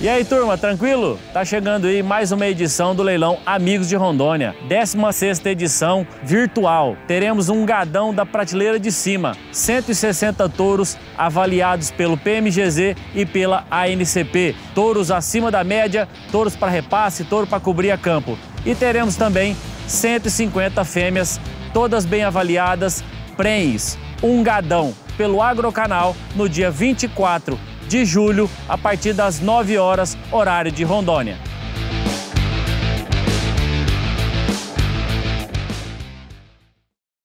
E aí, turma, tranquilo? Tá chegando aí mais uma edição do Leilão Amigos de Rondônia, 16ª edição virtual. Teremos um gadão da prateleira de cima, 160 touros avaliados pelo PMGZ e pela ANCP. Touros acima da média, touros para repasse, touro para cobrir a campo. E teremos também 150 fêmeas, todas bem avaliadas, prenhes, um gadão pelo Agrocanal no dia 24 de julho, a partir das 9 horas, horário de Rondônia.